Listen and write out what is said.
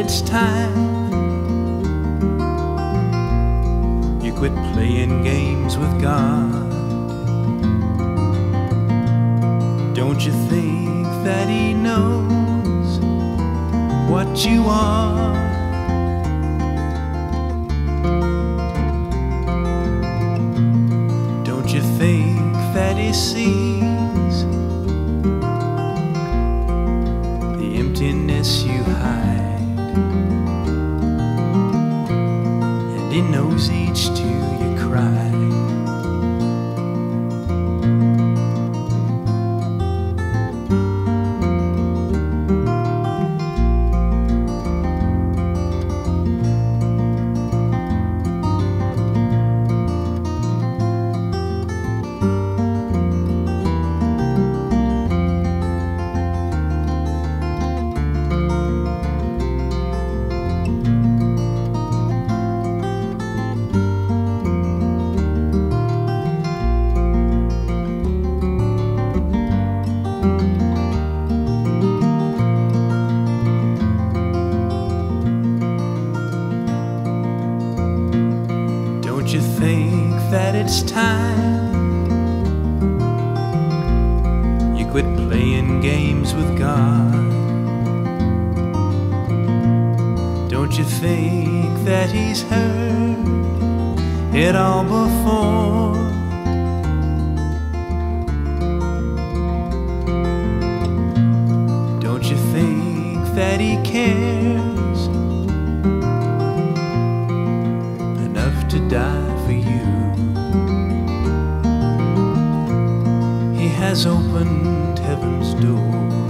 it's time you quit playing games with God? Don't you think that He knows what you are? Don't you think that He sees the emptiness you hide? And He knows each tear you cry. Don't you think that it's time you quit playing games with God? Don't you think that He's heard it all before? Don't you think that He cares enough to die for you? He has opened heaven's door.